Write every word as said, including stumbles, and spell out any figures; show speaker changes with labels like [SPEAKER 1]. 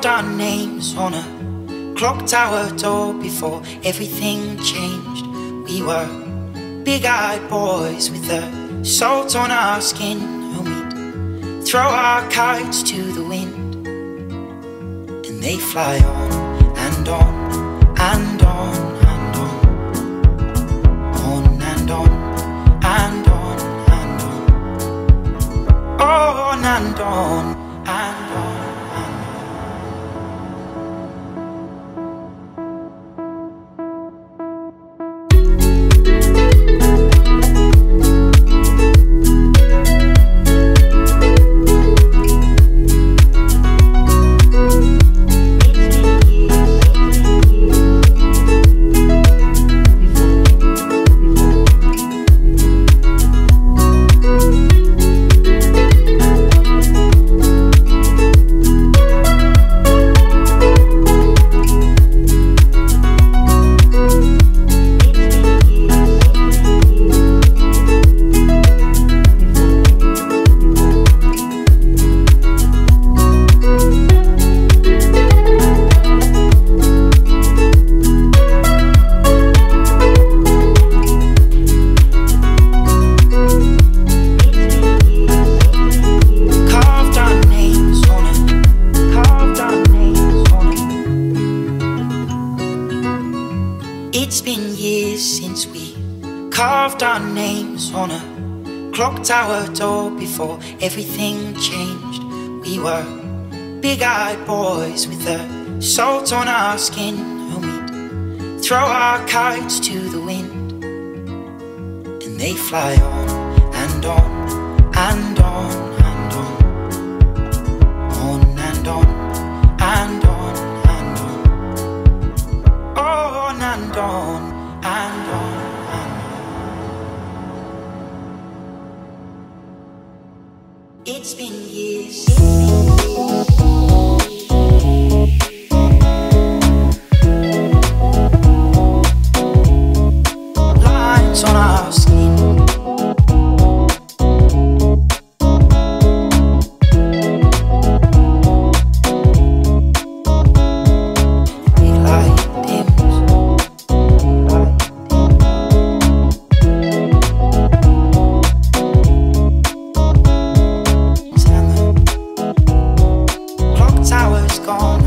[SPEAKER 1] Carved our names on a clock tower door before everything changed. We were big-eyed boys with the salt on our skin, and we'd throw our kites to the wind, and they fly on and on and on and on, on and on and on and on, on and on and on. It's been years since we carved our names on a clock tower door before everything changed. We were big-eyed boys with the salt on our skin, and we'd throw our kites to the wind, and they fly on and on and on and on, on and on and on and on, on and on and on. It's been years. Lines on our skin. Gone.